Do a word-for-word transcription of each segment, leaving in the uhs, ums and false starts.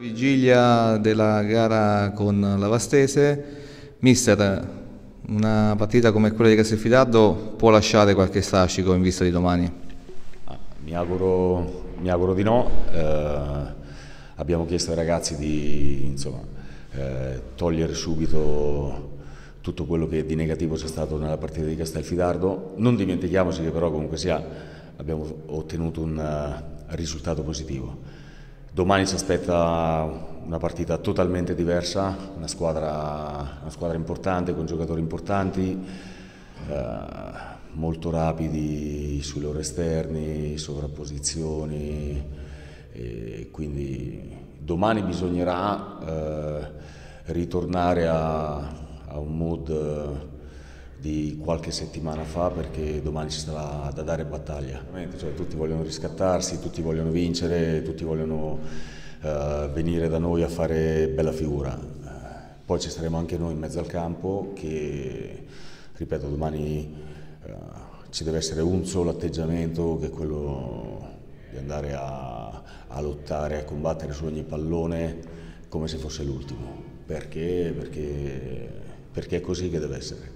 Vigilia della gara con la Vastese, mister, una partita come quella di Castelfidardo può lasciare qualche strascico in vista di domani? Ah, mi auguro, mi auguro di no. Eh, abbiamo chiesto ai ragazzi di insomma, eh, togliere subito tutto quello che di negativo c'è stato nella partita di Castelfidardo. Non dimentichiamoci che però comunque sia abbiamo ottenuto un uh, risultato positivo. Domani ci aspetta una partita totalmente diversa, una squadra, una squadra importante, con giocatori importanti, eh, molto rapidi sui loro esterni, sovrapposizioni, e quindi domani bisognerà eh, ritornare a, a un mood di qualche settimana fa, perché domani ci sarà da dare battaglia. Cioè, tutti vogliono riscattarsi, tutti vogliono vincere, tutti vogliono uh, venire da noi a fare bella figura. Poi ci staremo anche noi in mezzo al campo che, ripeto, domani uh, ci deve essere un solo atteggiamento, che è quello di andare a, a lottare, a combattere su ogni pallone come se fosse l'ultimo, perché, perché, perché è così che deve essere.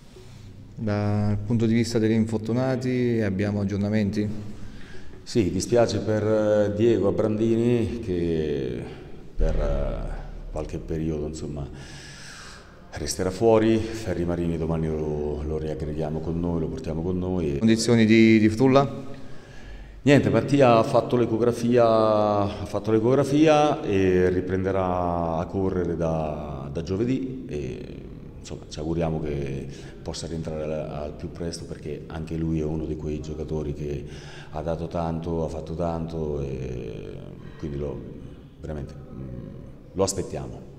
Dal punto di vista degli infortunati abbiamo aggiornamenti? Sì, dispiace per Diego Abrandini che per qualche periodo insomma, resterà fuori. Ferri Marini domani lo, lo riaggreghiamo con noi, lo portiamo con noi. Condizioni di, di Frulla? Niente, Mattia ha fatto l'ecografia, ha fatto l'ecografia e riprenderà a correre da, da giovedì. E, insomma, ci auguriamo che possa rientrare al più presto, perché anche lui è uno di quei giocatori che ha dato tanto, ha fatto tanto, e quindi lo, veramente lo aspettiamo.